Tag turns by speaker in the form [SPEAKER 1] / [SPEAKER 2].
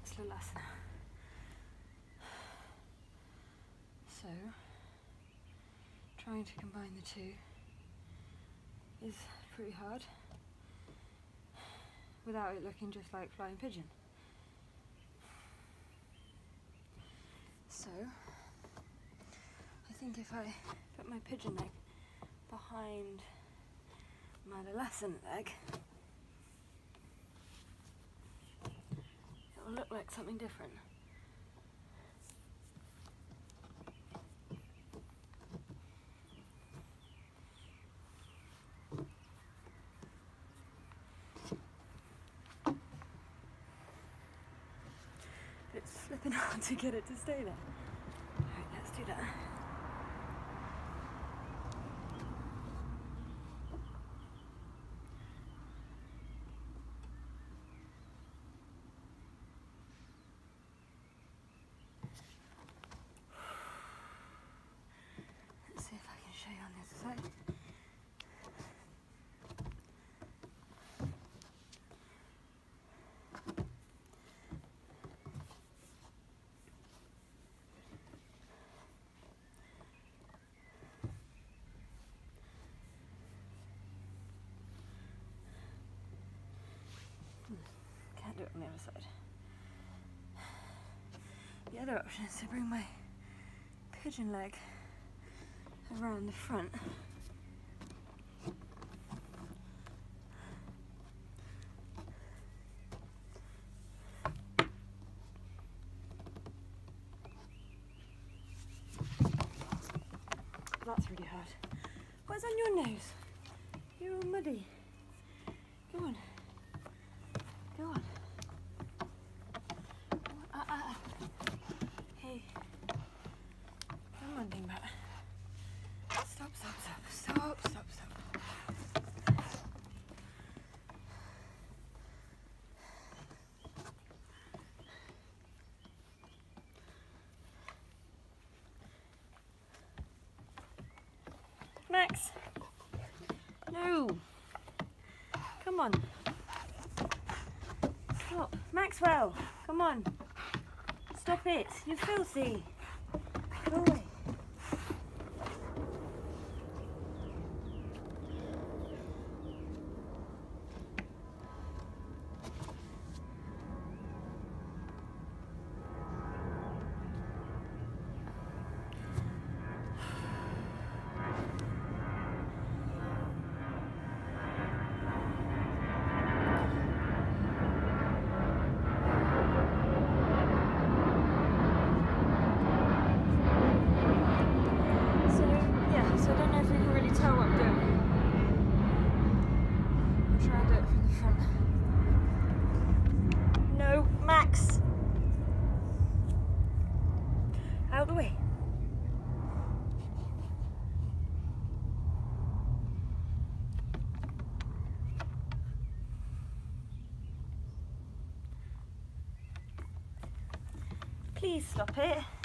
[SPEAKER 1] That's Lolasana. So, trying to combine the two is pretty hard without it looking just like flying pigeon. So, I think if I put my pigeon leg behind my Lolasana leg, it will look like something different. It's flipping hard to get it to stay there. Alright, let's do that. Let's see if I can show you on this side. Can't do it on the other side. The other option is to bring my pigeon leg around the front. That's really hard. What's on your nose? You're all muddy. Go on. Go on. Hey. Come on, dingbat. Stop, stop, stop, stop, stop, stop. Max. No. Come on. Stop. Maxwell, come on. Stop it. You're filthy. Go away. So I don't know if you can really tell what I'm doing. I'll try and do it from the front. No, Max! Out of the way. Please stop it.